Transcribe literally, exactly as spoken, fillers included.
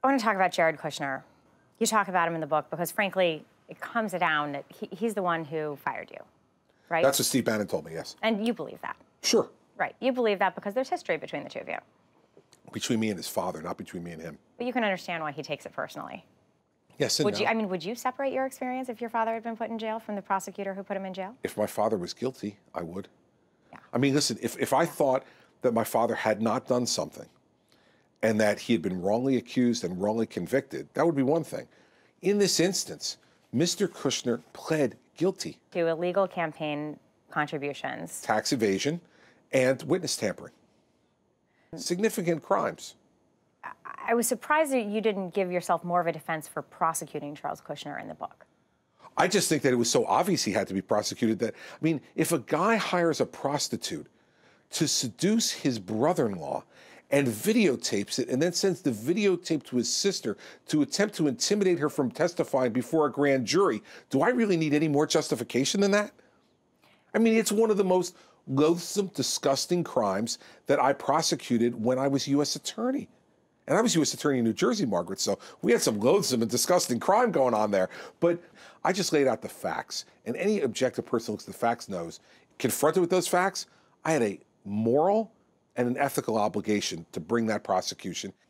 I want to talk about Jared Kushner. You talk about him in the book because, frankly, it comes down that he, he's the one who fired you, right? That's what Steve Bannon told me, yes. And you believe that? Sure. Right. You believe that because there's history between the two of you. Between me and his father, not between me and him. But you can understand why he takes it personally. Yes and would no. you? I mean, would you separate your experience if your father had been put in jail from the prosecutor who put him in jail? If my father was guilty, I would. Yeah. I mean, listen, if, if I yeah. thought that my father had not done something and that he had been wrongly accused and wrongly convicted, that would be one thing. In this instance, Mister Kushner pled guilty. To illegal campaign contributions. Tax evasion and witness tampering. Significant crimes. I was surprised that you didn't give yourself more of a defense for prosecuting Charles Kushner in the book. I just think that it was so obvious he had to be prosecuted that, I mean, if a guy hires a prostitute to seduce his brother-in-law and videotapes it and then sends the videotape to his sister to attempt to intimidate her from testifying before a grand jury, do I really need any more justification than that? I mean, it's one of the most loathsome, disgusting crimes that I prosecuted when I was U S attorney. And I was U S attorney in New Jersey, Margaret, so we had some loathsome and disgusting crime going on there. But I just laid out the facts, and any objective person who looks at the facts knows, confronted with those facts, I had a moral and an ethical obligation to bring that prosecution.